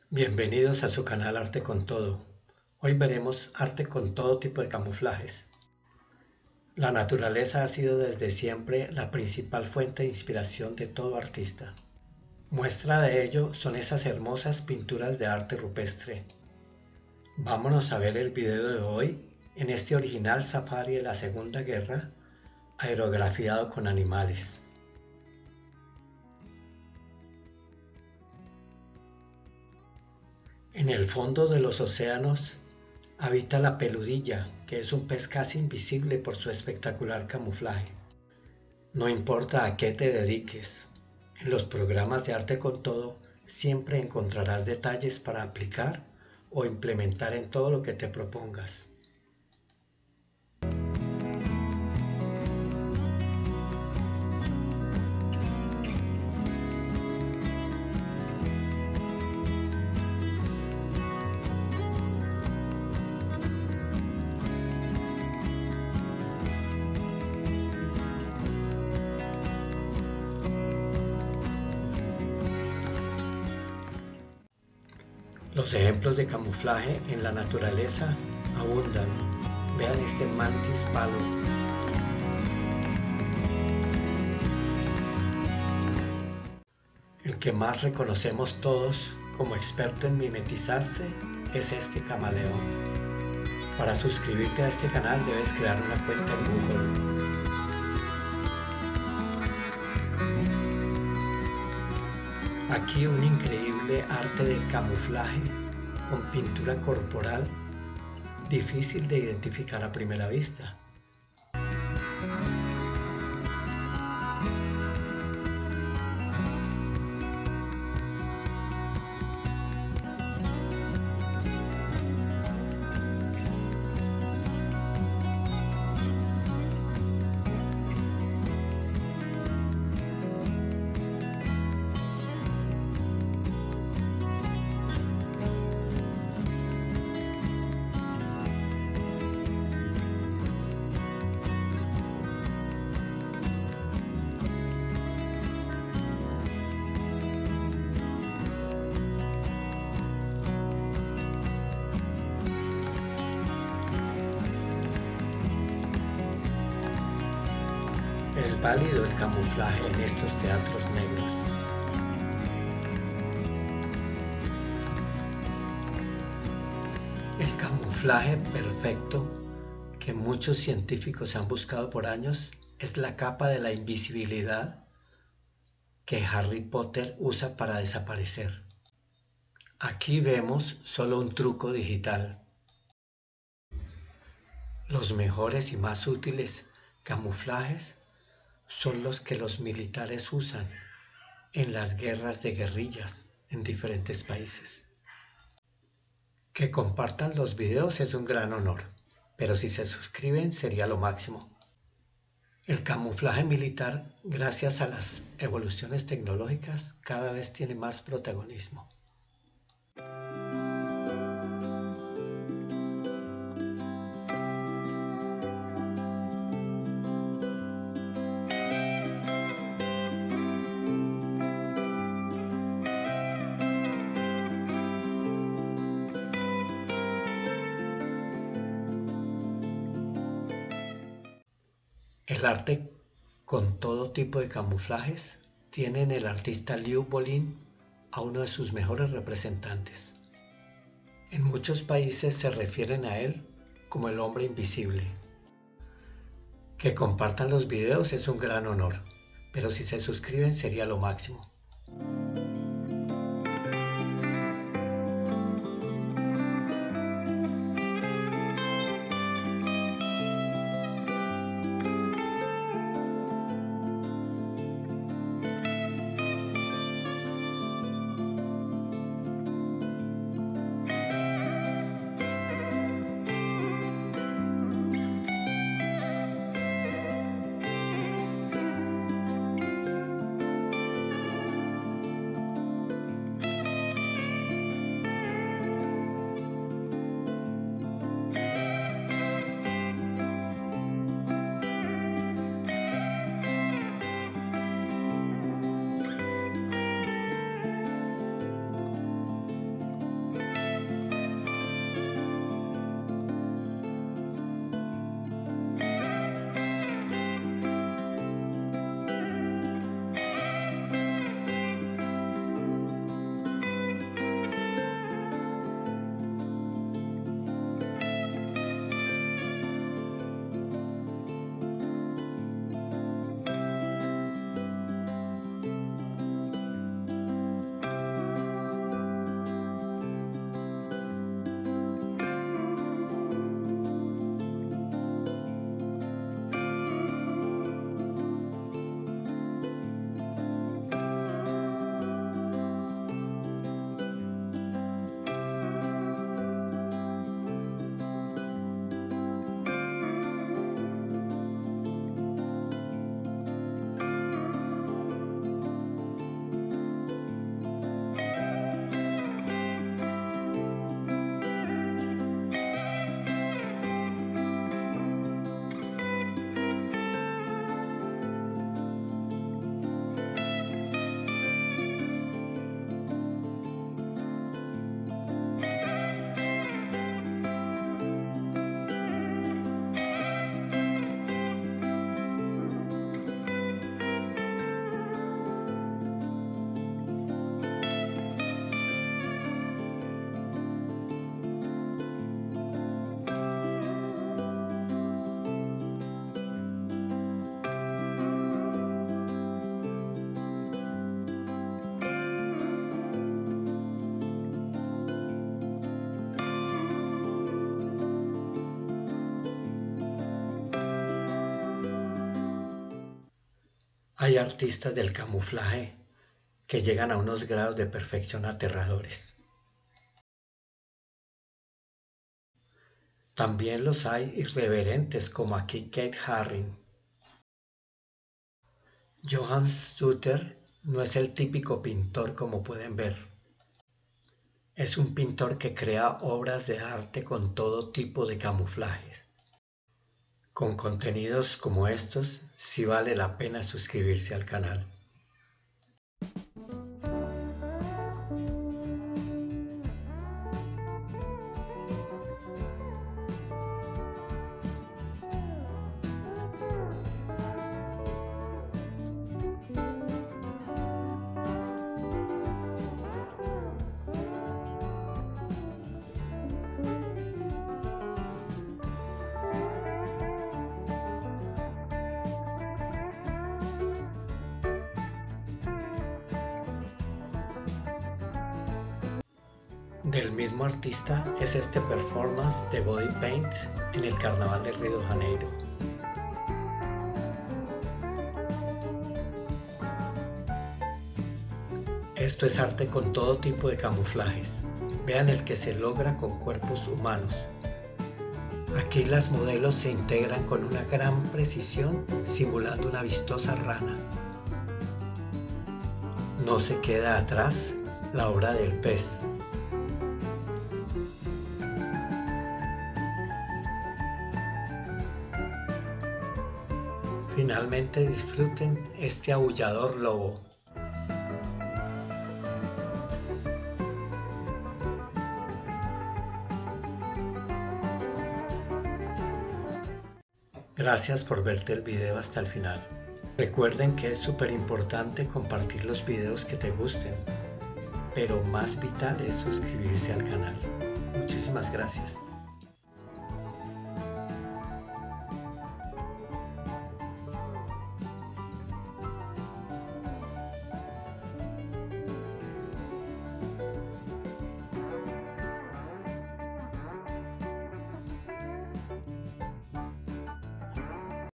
Bienvenidos a su canal Arte con Todo. Hoy veremos arte con todo tipo de camuflajes. La naturaleza ha sido desde siempre la principal fuente de inspiración de todo artista. Muestra de ello son esas hermosas pinturas de arte rupestre. Vámonos a ver el video de hoy en este original safari de la Segunda Guerra, aerografiado con animales. En el fondo de los océanos habita la peludilla, que es un pez casi invisible por su espectacular camuflaje. No importa a qué te dediques, en los programas de Arte con Todo siempre encontrarás detalles para aplicar o implementar en todo lo que te propongas. Los ejemplos de camuflaje en la naturaleza abundan. Vean este mantis palo. El que más reconocemos todos como experto en mimetizarse es este camaleón. Para suscribirte a este canal debes crear una cuenta en Google. Aquí un increíble arte de camuflaje con pintura corporal difícil de identificar a primera vista. Es válido el camuflaje en estos teatros negros. El camuflaje perfecto que muchos científicos han buscado por años es la capa de la invisibilidad que Harry Potter usa para desaparecer. Aquí vemos solo un truco digital. Los mejores y más útiles camuflajes son los que los militares usan en las guerras de guerrillas en diferentes países. Que compartan los videos es un gran honor, pero si se suscriben sería lo máximo. El camuflaje militar, gracias a las evoluciones tecnológicas, cada vez tiene más protagonismo. El arte con todo tipo de camuflajes tiene en el artista Liu Bolin a uno de sus mejores representantes. En muchos países se refieren a él como el hombre invisible. Que compartan los videos es un gran honor, pero si se suscriben sería lo máximo. Hay artistas del camuflaje que llegan a unos grados de perfección aterradores. También los hay irreverentes como aquí Keith Haring. Johann Suter no es el típico pintor como pueden ver. Es un pintor que crea obras de arte con todo tipo de camuflajes. Con contenidos como estos, sí vale la pena suscribirse al canal. Del mismo artista es este performance de body paint en el Carnaval de Río de Janeiro. Esto es arte con todo tipo de camuflajes. Vean el que se logra con cuerpos humanos. Aquí las modelos se integran con una gran precisión simulando una vistosa rana. No se queda atrás la obra del pez. Finalmente disfruten este aullador lobo. Gracias por verte el video hasta el final. Recuerden que es súper importante compartir los videos que te gusten, pero más vital es suscribirse al canal. Muchísimas gracias.